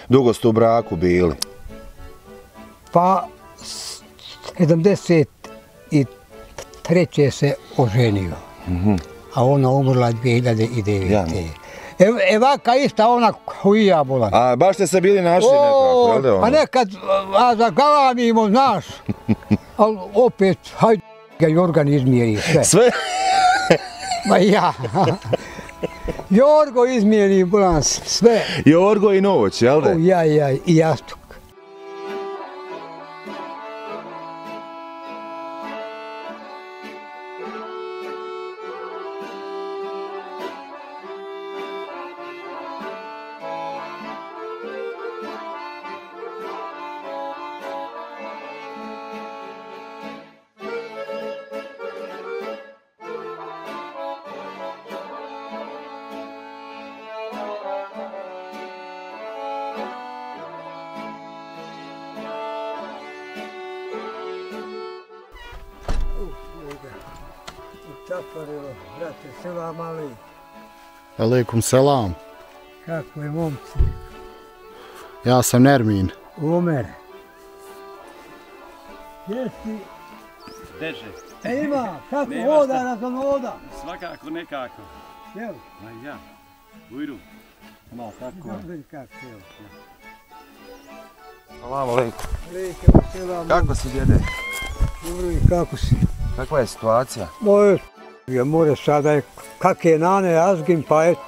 Dugo ste u braku bili? Pa 73. se oženio, a ona umrla 2009. Evaka ista ona koju ja bolan. A baš ste se bili našli nekako, jel da? Pa nekad zagalamimo, znaš, ali opet, hajde ga Jorgan izmjeri sve. Sve? Ma ja. Jorgo izmjeri bolan sve. Jorgo i noć, jel da? Ja, i jastuk. Čaparilo, brate, selam ali. Alejkum selam. Kako je momci? Ja sam Nermin. Omer. Jesi? Deže. Ima, kako hoda nakon hoda? Svakako, nekako. Jel? Ma ja, ujru. Ma, tako. Kako, jel? Salam alejkum. Alejkum selam. Kako si, djede? Dobro i kako si? Kakva je situacija? Moje je more sada je kakve nane azgin pa eti.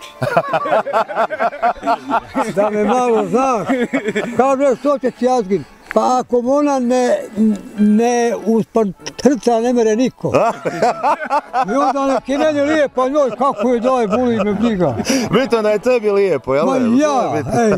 Da me malo znaš. Kaže što će ti azgin? Pa ako ona ne uspatrca ne mere niko. I onda neki meni lijepa njoj kako je daj boli me briga. Bitno da je tebi lijepo, jel? Ma ja, ej.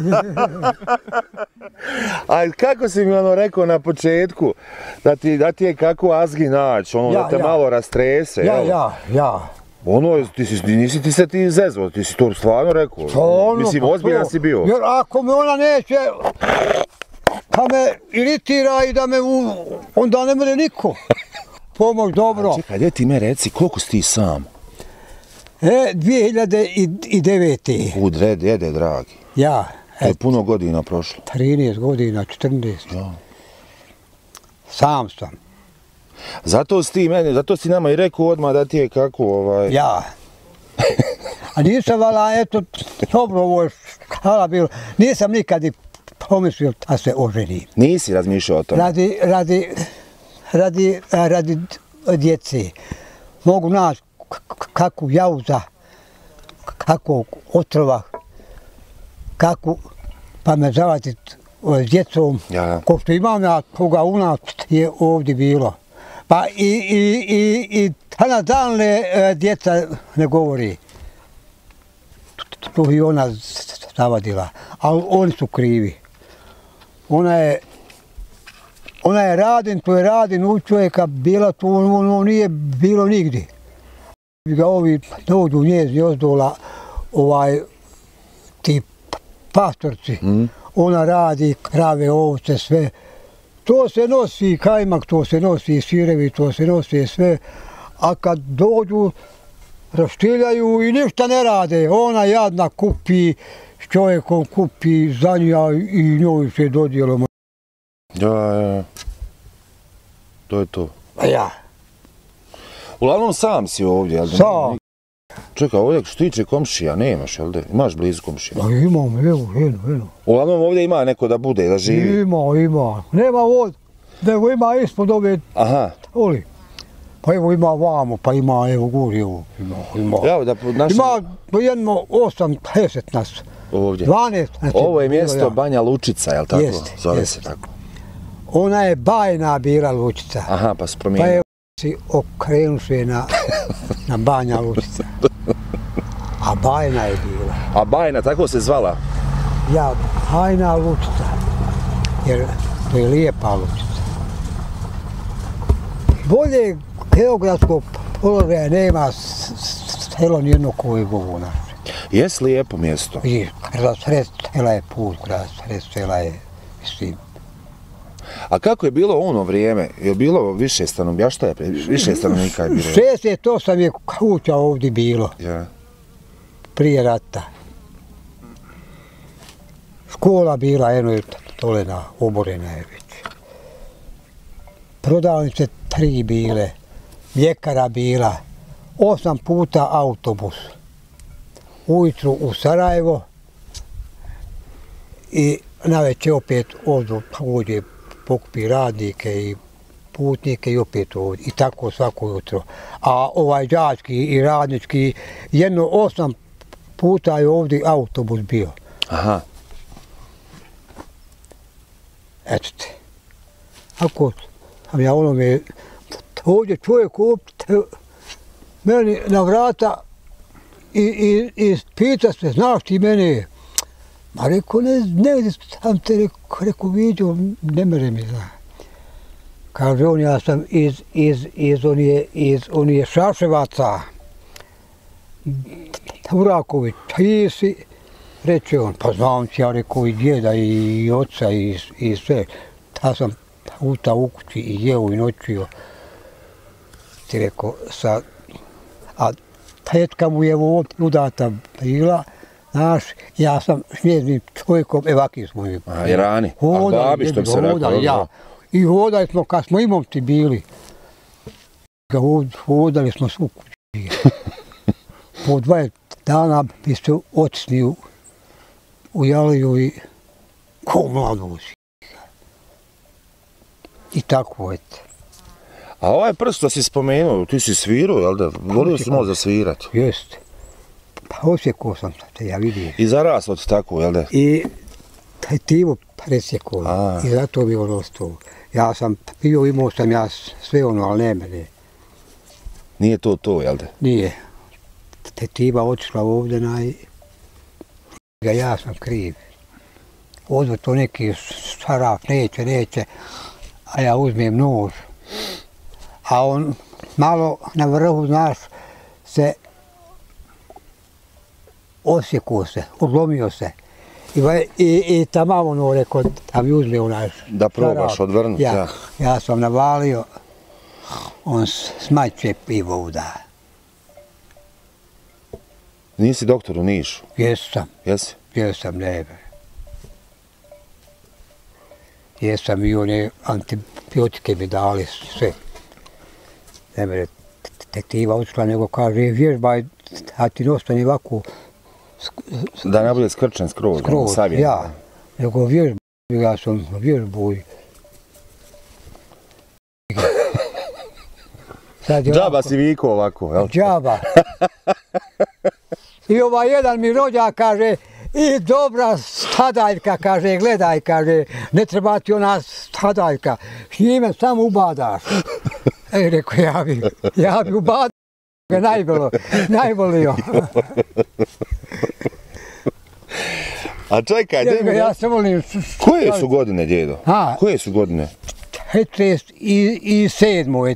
A kako si mi ono rekao na početku, da ti je kako azgi naći, ono da te malo rastrese, jel? Ja. Ono, nisi ti se ti zezvo, ti si to stvarno rekao. Mislim, ozbiljan si bio. Jer ako me ona neće, pa me iritira i da me onda ne mere niko. Pomoć dobro. Čekaj, gdje ti me reci, koliko si ti sam? 2009. Djede, dragi. Ja. To je puno godina prošlo. 13 godina, 14. Ja. Sam sam. Zato si nama i rekao odmah da ti je kako Ja. A nisam vala, eto, dobro ovo je šala bilo. Nisam nikad i pomislio da se oženim. Nisi razmišljao o tome? Radi djece. Mogu naći kakvu jauza, kakvog otrova, kakvu, pa me zavaditi s djecom. Ko što imam ja, koga u nas je ovdje bilo. Pa i tada dalne djeca ne govori. To i ona zavadila, ali oni su krivi. Ona je radin, to je radin u čovjeka bila, to ono nije bilo nigdje. Ga ovi dođu njezi ozdola, ti pastorci, ona radi krave, ovce, sve. To se nosi kajmak, to se nosi sirevi, to se nosi sve. A kad dođu, raštiljaju i ništa ne rade. Ona jadna kupi, s čovjekom kupi za nja i njoj se dodijelo. Ja. To je to. Ja. Uglavnom sam si ovdje, jel da? Sam. Čekaj, ovdje što tiče komšija, nemaš, jel da? Imaš blizu komšija? Imam, evo. Uglavnom ovdje ima neko da bude, da živi? Ima. Nema ovdje, nego ima ispod ove... Aha. Oli. Pa evo ima vamo, pa ima evo gori, evo. Ima. Ima jedno 8-10 nas. Ovdje. 12. Ovo je mjesto Banja Lučica, jel tako? Zove se tako. Ona je bajna bila Lučica. Aha, pa se promijenila. Pa evo si okrenuše na Banja Lučica. A bajna je bila. A bajna, tako se zvala? Ja, bajna Lučica. Jer to je lijepa Lučica. Bolje geografskog položaja nema selo nijedno koje govu naše. Jes lijepo mjesto? I kraj sred sela je put, kraj sred sela je, mislim. A kako je bilo ono vrijeme? Je bilo više stanovnika? Šta je više stanovnika je bilo? 68 je kuća ovdje bilo. Ja. Prije rata. škola bila, eno je tolena, oborena je već. Prodavnice 3 bile, mljekara bila, 8 puta autobus. Ujutru u Sarajevo i navečer opet ovdje pokupi radnike i putnike i opet ovdje. I tako svako jutro. A ovaj đački i radnički, jedno 8 puta je ovdje autobus bio. Aha. Eto te. Ako sam ja onome, ovdje čovjek meni na vrata i pita se, znaš ti mene? Ma rekao, ne sam te rekao vidio, ne mere mi zna. Kaže on, ja sam iz onije Šaševaca, Uraković, ti si, reče on, pa znam ti, ja rekao i djeda i oca i sve. Ta sam puta u kući i jeo i noćio. Ti rekao, sad, a tetka mu je udata bila, znaš, ja sam s njeznim čovjekom evakij smo mi. A i rani, a babi što bi se rekao. Ja. I hodali smo, kad smo imomci bili, hodali smo svu kuću. Po 20 dana bi se otisnio u Jaliju i ko mladosti. I tako, eto. A ovaj prst što si spomenuo, ti si svirao, jel da? Volio si malo zasvirati. Jeste. Pa osjekao sam te, ja vidim. I zaraslo ti tako, jel da? I tetivo presjekao. I zato bi ono ostalo. Ja sam pio, imao sam ja sve ono, ali ne mene. Nije to, jel da? Nije. Tetiva otišla ovdje ja sam kriv. Odvod to neki šaraf, neće, a ja uzmem nož. A on malo na vrhu, znaš, se osjekao se, odlomio se. I tamo ono rekao, da mi uzme onaj šaraf. Da probaš odvrnuti, ja. Ja sam navalio, on smaće pivo uda. Nisi doktor u Nišu? Jesam. Jesi? Jesam, nebe. Jesam i one antibiotike mi dali sve. Ne mere detektiva učila, nego kaže, vježbaj, a ti ne ostane ovako... Da ne bude skrčen skroz, savjen. Ja. Nego vježbaj, ja sam vježbuj. Džaba si vikao ovako, jel? Džaba. I ovaj jedan mi rođak kaže, i dobra stadaljka, kaže, gledaj, kaže, ne treba ti ona stadaljka, s njime samo ubadaš. Rekao, ja bi ubadao, najbolio. A čekaj, ja se volim... Koje su godine, djedo? Koje su godine? 47.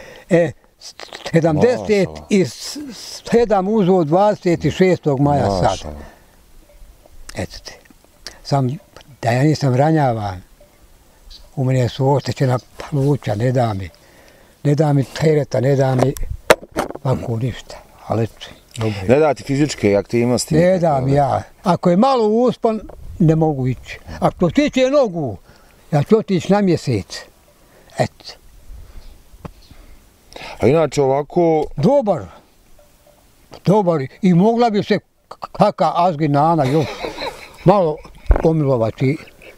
77 uzo 26. maja sad. Eto te. Da ja nisam ranjavan, u mene su oštećena pluća, ne da mi tereta, ne da mi ovako ništa. Ali dobro. Ne da ti fizičke aktivnosti? Ne dam ja. Ako je malo uspon, ne mogu ići. Ako stiče nogu, ja ću otići na mjesec. Eto. A inače ovako... Dobar. I mogla bi se kaka Azginana još malo pomilovati.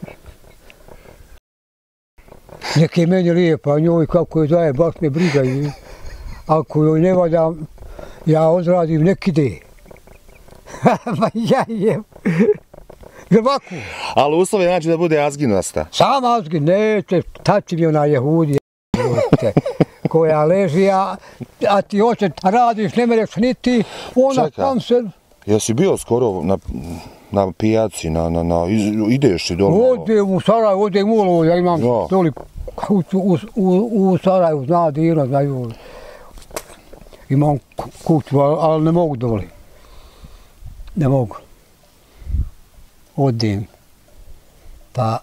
Nek je meni lijepa, njoj kako je daje, baš me briga. Ako joj ne valjam, ja odradim, nek ide. Ma ja jem. Ovako. Ali uslov je znači da bude azginasta. Sam Azgin, neće, tači mi ona Jehudija. Koja leži, a ti hoće da radiš, ne mereš niti, ona tam se... Jesi bio skoro na pijaci, ideš i dole? Odem u Sarajevo, odem u Olovo, ja imam doli kuću u Sarajevu, zna Dina, znaju. Imam kuću, ali ne mogu doli. Ne mogu. Odem. Pa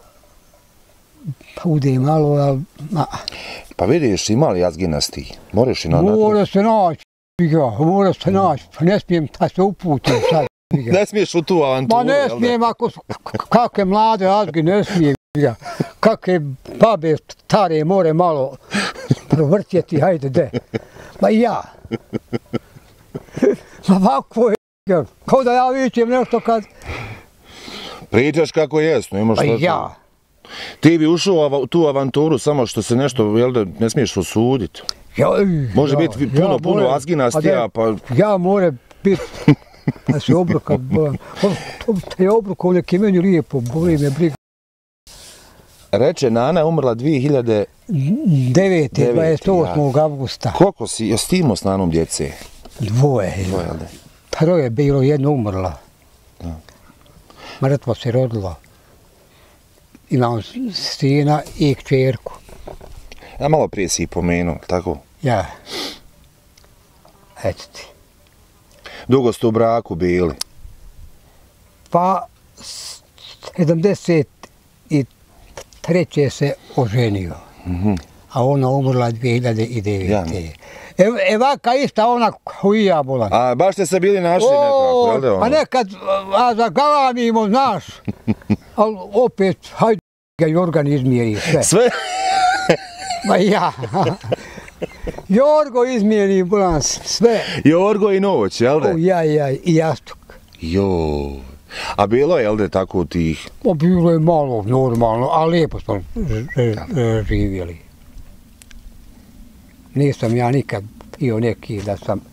udem malo, ali... Pa vidiš, ima li azginasti? Moraš i na... Mora se naći, pa ne smijem da se uputim sad. Ne smiješ u tu avanturu, Ma ne smijem, ako su kakve mlade azgi, ne smijem. Kakve babe stare more malo provrtjeti, hajde de. Ma i ja. Ma ovako je, kao da ja vičem nešto kad... Pričaš kako jest, nemaš Ma šta. ja. Ti bi ušao u tu avanturu samo što se nešto, jel da, ne smiješ osuditi. Može biti puno azginastija, pa... Ja more biti, da se obruka, to je obruka u neki meni lijepo, boli me briga. Reče, Nana je umrla 2009. 28. avgusta. Koliko si, jesi ti imao s Nanom djece? Dvoje. Dvoje, jel da? Troje bilo, jedno umrla. Mrtvo se rodilo. Imam sina i kćerku. Ja malo prije si ih pomenuo, tako? Ja. Eto ti. Dugo ste u braku bili? Pa, 73. se oženio. A ona umrla 2009. Evaka ista ona koju ja bolan. A baš ste se bili našli nekako, jel da ono? Pa nekad, a zagalamimo, znaš, ali opet, hajde ga Jorgan izmjeri sve. Sve? Ma ja. Jorgo izmjeri, bolan, sve. Jorgo i noć, jel da? Ja, i jastuk. Joj. A bilo je, jel da, tako tih? Pa bilo je malo normalno, ali lijepo smo živjeli. Nisam ja nikad bio neki da sam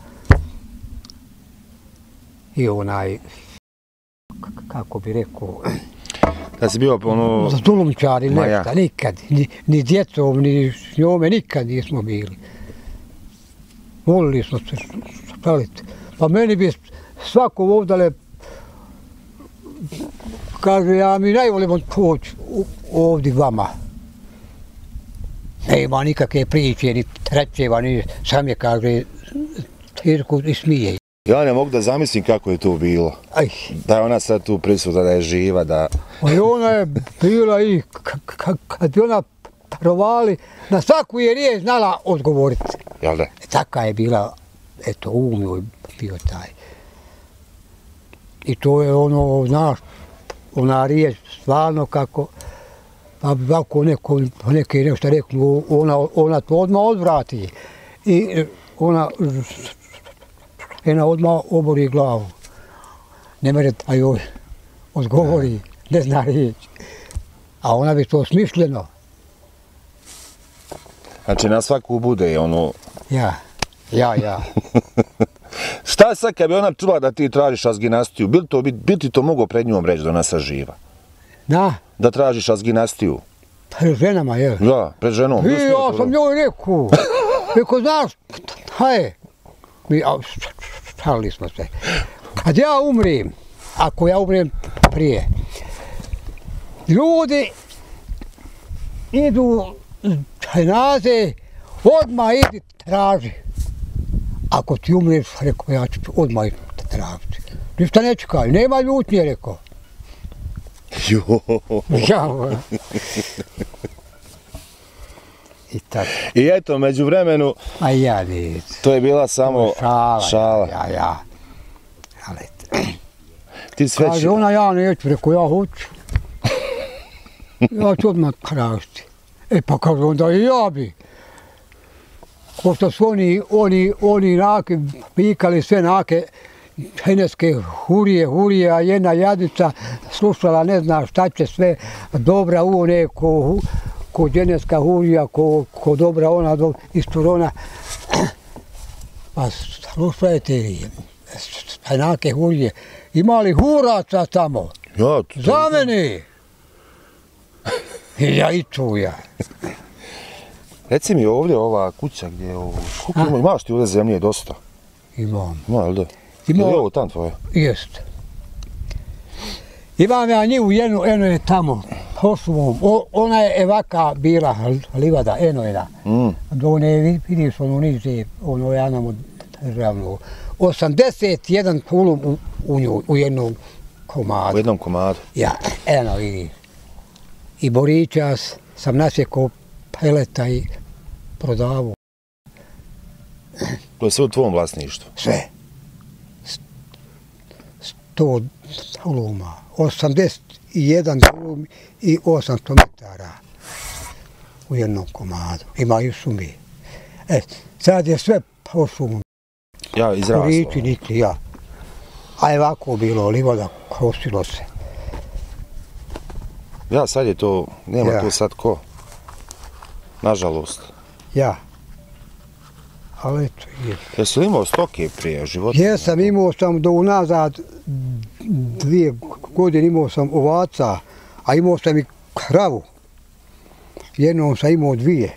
i onaj, kako bi rekao, Da si bio ono... zulumčari, nešto, nikad. Ni djecom, ni s njome, nikad nismo bili. Volili smo se šaliti. Pa meni bi svako ovdje kaže, ja mi najvolimo poći ovdje vama. Nema nikakve priče, ni trećeva, ni sam je kaže, tirku i smije. Ja ne mogu da zamislim kako je to bilo. Da je ona sad tu prisutna, da je živa, da... I ona je bila i kad bi ona provali, na svaku je riječ znala odgovoriti. Jel da? Taka je bila, eto, njoj bio taj. I to je ono, znaš, ona riječ stvarno kako, pa bi ovako neke nešto reknu, ona to odmah odvrati. I ona odmah obori glavu. Ne mere da joj odgovori, ne zna riječ. A ona bi to smišljeno. Znači na svaku bude ono... Ja. Šta sad kad bi ona čula da ti tražiš azginastiju, bi ti to mogao pred njom reći da ona sad živa? Da? Da tražiš azginastiju? Pred ženama, jel? Da, pred ženom. I ja sam njoj rekao. Rekao, znaš, hajde. Mi šalili smo se. Kad ja umrim, ako ja umrem prije, ljudi idu dženaze, odmah idi traži. Ako ti umreš, rekao, ja ću odmah idi tražiti. Ništa ne čekaju, nema ljutnje, rekao. I eto, među vremenu, to je bila samo šala. Ja. Kaže ona, ja neću, rekao, ja hoću. Ja ću odmah tražiti. Pa kaže onda i ja bi. Pošto su oni nake, pikali sve nake, heneske hurije, a jedna jadica slušala, ne zna šta će sve, dobra u one, ko dženevska hurija, ko dobra ona, isto ona. Pa slušajte, nake hurije, imali huraca tamo, za mene. I ja i čuja. Reci mi ovdje ova kuća gdje je ovo, imaš ti ovdje zemlje dosta? Imam. Ima, jel da? Je li ovo tam tvoje? Jest. Imam ja nju, eno je tamo, posluvom, ona je evaka bila, livada, eno je da. Do ne vidiš ono niže, ono ja nam državno. 81 kulum u jednom komadu. U jednom komadu? Ja, eno vidiš. I boričas sam nasjekao peleta i prodavu. To je sve u tvom vlasništvu? Sve. 100 duluma, 81 dulum i 800 metara u jednom komadu. Imaju šumi. Sad je sve po šumu. Ja, izraslo. Kurići nikli, ja. A je ovako bilo, livoda, kosilo se. Ja, sad je to, nema tu sad ko. Nažalost. Ja. Ali eto, Jesi li imao stoke prije života? Jesam, imao sam do unazad 2 godine imao sam ovaca, a imao sam i kravu. Jednom sam imao 2.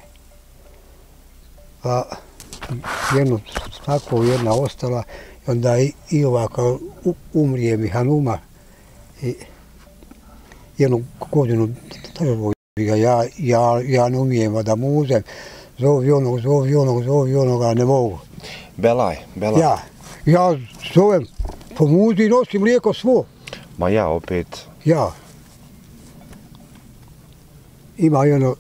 A jedno tako, jedna ostala. I onda i ovako umrije mi Hanuma. I jednu godinu ja ne umijem da muzem. Zovi onoga, ne mogu. Belaj. Ja zovem po muzi i nosim mlijeko svo. Ma ja opet. Ja. Ima jedno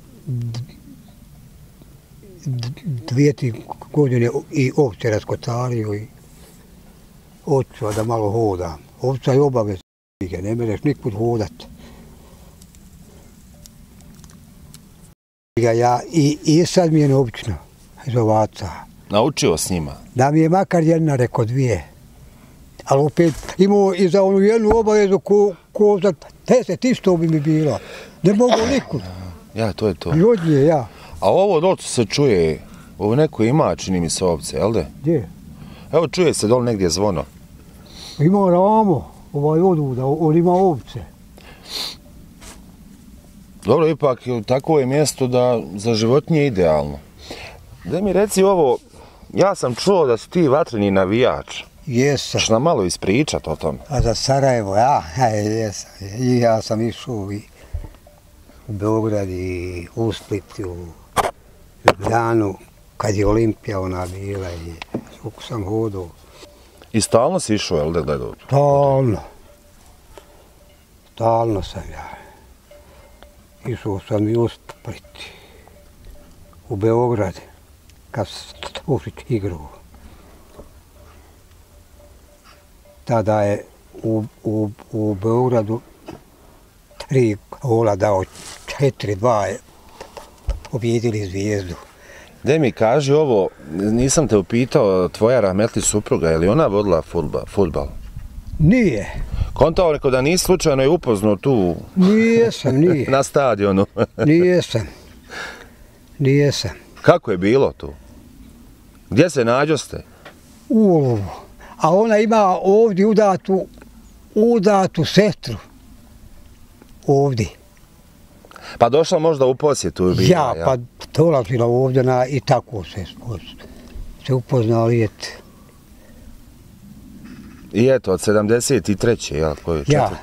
2 godine i ovce raskotario i očuva da malo hodam. Ovca je obavez, ne mereš nikud hodat. I sad mi je neobično iz ovaca. Naučio s njima? Da mi je makar jedna, rekao 2. Ali opet imao i za onu jednu obavezu ko za 10 isto bi mi bilo. Ne mogu nikud. Ja, to je to. Ljudnije, ja. A ovo dole se čuje, ovo neko ima, čini mi se ovce, jel de? Gdje? Evo čuje se dole negdje zvono. Ima ramo, oduda, on ima ovce. Dobro, ipak tako je mjesto da za životinje je idealno. Da mi reci ovo, ja sam čuo da si ti vatreni navijač. Jesam. Što nam malo ispričat o tom? A za Sarajevo, jesam. I ja sam išao i u Beograd i u Split, u Ljubljanu, kad je Olimpija ona bila i svuk sam hodao. I stalno si išao, jel da gledao? Stalno sam ja. Išao sam i u Split, u Beograd, kad Stvušić igrao. Tada je u Beogradu 3 gola dao, 4-2 je pobjedili Zvijezdu. Daj mi kaži ovo, nisam te upitao, tvoja rahmetli supruga, je li ona vodila fudbal? Nije. Kontao neko da nisi slučajno je upoznao tu... Nijesam. Na stadionu. Nijesam. Kako je bilo tu? Gdje se nađoste? U Olovu. A ona ima ovdje udatu sestru. Ovdje. Pa došla možda u posjetu? Ja, pa dolazila ovdje i tako se upoznali. I eto, od 73. jel, koji je 4.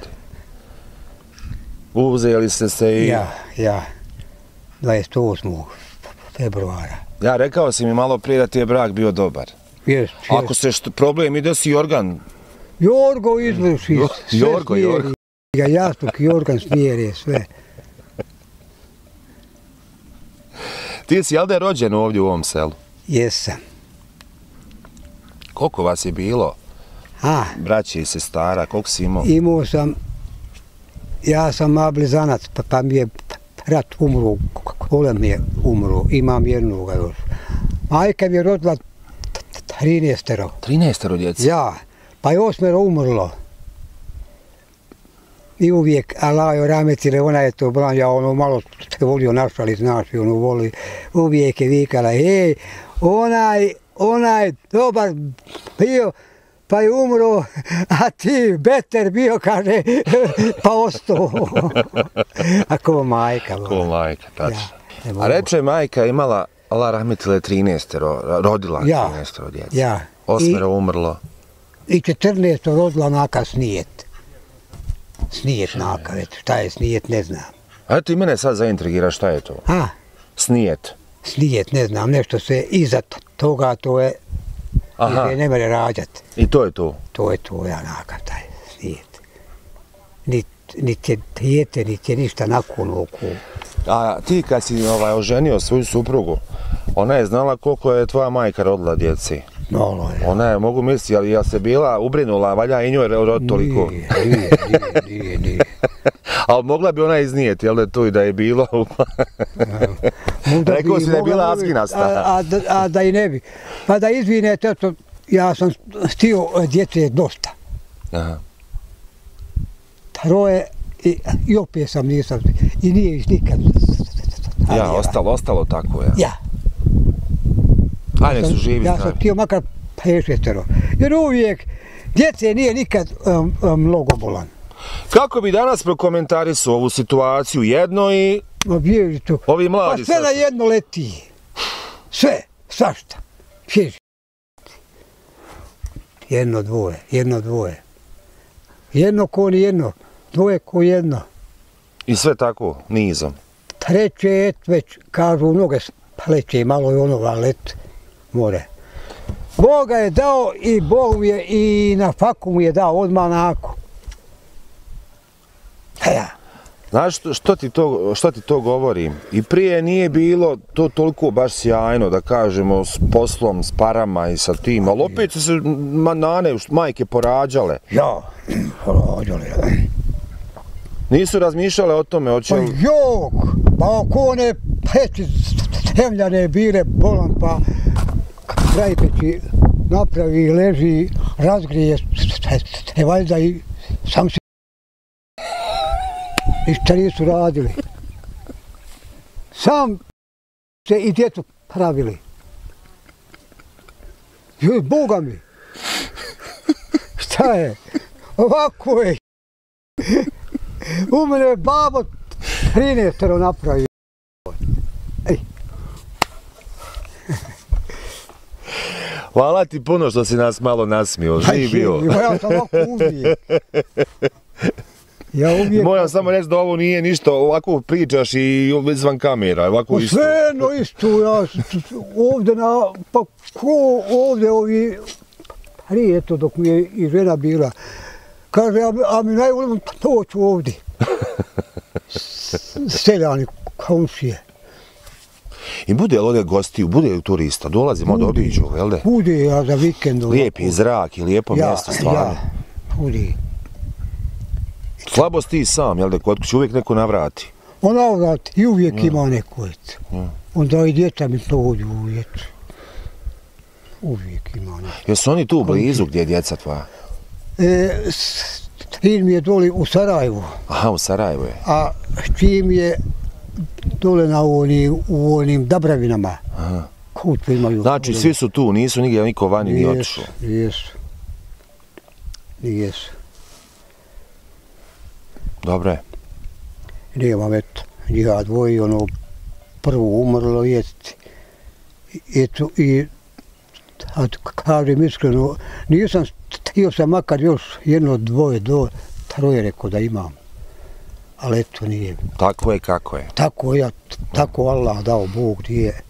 Uzeli ste se i... Ja. 28. februara. Ja, rekao si mi malo prije da ti je brak bio dobar. Jest. Ako se problem ide si Jorgan... Jorgo izvrši sve smjeri. Jastuk Jorgan smjeri sve. Ti si, jel da je rođen ovdje u ovom selu? Jesam. Koliko vas je bilo? Braće i sestara, koliko si imao? Imao sam, ja sam blizanac, pa mi je brat umro, kolen mi je umro, imam jednoga još. Majka mi je rodila 13. 13 djece? Ja, pa je 8 umrlo. I uvijek, Allaho rametile, ona je to bran, ja ono malo se volio našali, znaš, i ono voli, uvijek je vikala, hej, onaj dobar bio, pa je umro, a ti beter bio, kaže, pa ostao. A ko majka. Ko majka, tačno. A reče majka imala, Allah rahmetile, 13, rodila 13 djece. Ja. 8 umrlo. I 14 rodila naka snijet. Snijet naka, šta je snijet, ne znam. A ti mene sad zaintrigira, šta je to? Snijet. Snijet, ne znam, nešto se iza toga, to je, ne mere rađat. I to je to? To je to, ja nakav taj snijet. Niti je dijete, niti je ništa nakon oko. A ti kad si oženio svoju suprugu, ona je znala koliko je tvoja majka rodila djeci? Malo je. Ona je, mogu misliti, ali ja se bila ubrinula, valja i njoj toliko. Nije. Ali mogla bi ona iznijeti, jel da je to i da je bilo? Rekao si da je bila azginasta. A da i ne bi. Pa da izvinete, ja sam stio djece dosta. Aha. Troje i opet sam nisam. I nije ih nikad. Ja, ostalo tako, ja. Ja. Ajde, su živi. Ja sam htio makar 5-6. Jer uvijek djece nije nikad mnogo bolan. Kako bi danas prokomentarisao ovu situaciju jedno i ovi mladi? Pa sve na jedno leti. Sve, svašta. Jedno, dvoje. Jedno ko ni jedno, dvoje ko jedno. I sve tako, nizom. Treće, već kažu mnoge pleće, malo je ono let more. Bog ga je dao i Bog mu je i na faku mu je dao odmah onako. Znaš što ti to govorim? I prije nije bilo to toliko baš sjajno, da kažemo, s poslom, s parama i sa tim, ali opet su se majke porađale. Ja, porađale. Nisu razmišljale o tome, hoće li... Pa jok, pa ako one peći zemljane bile bolan, pa kraj peći napravi, leži, razgrije se valjda i sam se i šta nisu radili. Sam se i djecu pravili. Joj, Boga mi. Šta je? Ovako je. U mene je babo 13 napravio. Ej. Hvala ti puno što si nas malo nasmio, živ bio. Ja sam ovako uvijek. Moram samo reći da ovo nije ništa, ovako pričaš i izvan kamera, ovako isto. Sve isto, ja ovdje pa ko ovdje ovi, prije to dok mi je i žena bila, kaže, a mi najvolim doći ovdje. Seljani, komšije. I bude li ovdje gostiju, bude li turista, dolazimo da obiđu, jel da? Bude, ja za vikend. Lijepi zrak i lijepo mjesto, stvarno. Ja, bude. Slabo si ti sam, jel da, kod kuće uvijek neko navrati? On navrati i uvijek ima neko, onda i djeca mi dođu uvijek. Uvijek ima neko. Jesu oni tu blizu gdje je djeca tvoja? Sin mi je doli u Sarajevu. Aha, u Sarajevu je. A čim je dole u onim Dabravinama. Aha. Kuću imaju. Znači, svi su tu, nisu nigdje niko vani ni otišao. Nijesu. Dobro je. Nemam, eto, ja dvoji, ono, prvo umrlo jest. Eto, i kažem iskreno, nisam htio sam makar još jedno, dvoje, troje rekao da imam. Ali eto, nije. Tako je kako je. Tako Allah dao, Bog nije.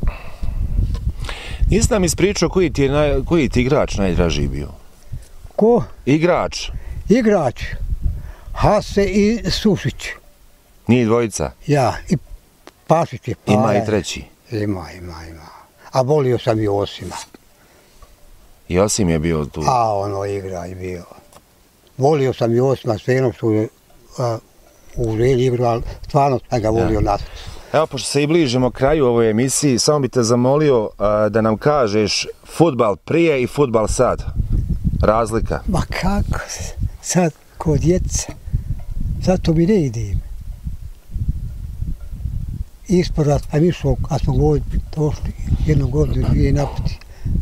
Nisi nam ispričao koji ti igrač najdražiji bio? Ko? Igrač. Igrač. Hase i Sušić. Nije dvojica? Ja, i Pašić je Paja. Ima i treći? Ima. A volio sam i Osima. I Osim je bio tu? A ono igra je bio. Volio sam i Osima, sve jedno što je u želji igru, ali stvarno sam ga volio nas. Evo, pošto se i bližimo kraju ovoj emisiji, samo bi te zamolio da nam kažeš fudbal prije i fudbal sad. Razlika. Ma kako sad kod djeca, zato mi ne idem. Isporat, a mi smo, kad smo došli jednu godinu, dvije naputi.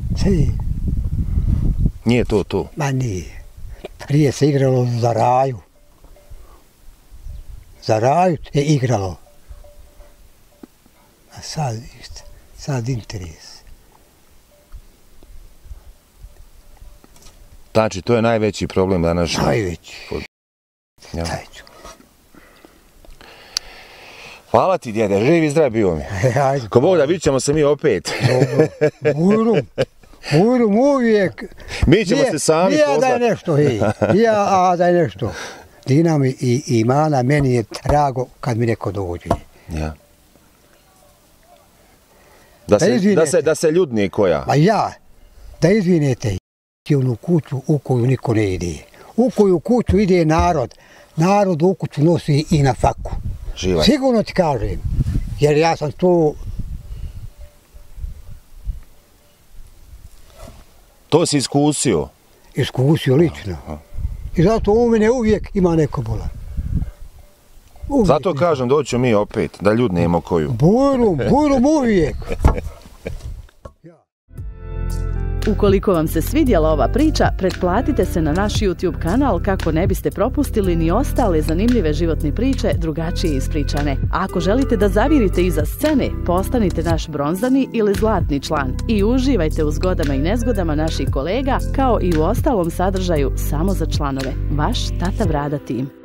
Nije to? Ma nije. Prije se igralo za Raju. Za Raju se igralo. A sad interes. Znači, to je najveći problem danas. Najveći. Ja. Hvala ti, djede, živ i zdrav bio mi. Ko Bog da, vidit ćemo se mi opet. Bujrum uvijek. Mi ćemo se sami poznat. Da je nešto, da je nešto. Dina mi i Imana, meni je drago kad mi neko dođe. Ja. Da se ljudni koja. Ma ja. da izvinete i onu kuću u koju niko ne ide. U koju kuću ide narod. Narod u kuću nosi i na faku. Živaj. Sigurno ti kažem, jer ja sam to... To si iskusio? Iskusio lično. I zato u mene uvijek ima neko bolan. Zato kažem, doću mi opet, da ljudi nema koju. Bujrum uvijek. Ukoliko vam se svidjela ova priča, pretplatite se na naš YouTube kanal kako ne biste propustili ni ostale zanimljive životne priče drugačije ispričane. A ako želite da zavirite iza scene, postanite naš bronzani ili zlatni član i uživajte u zgodama i nezgodama naših kolega kao i u ostalom sadržaju samo za članove. Vaš Tata Vrada tim.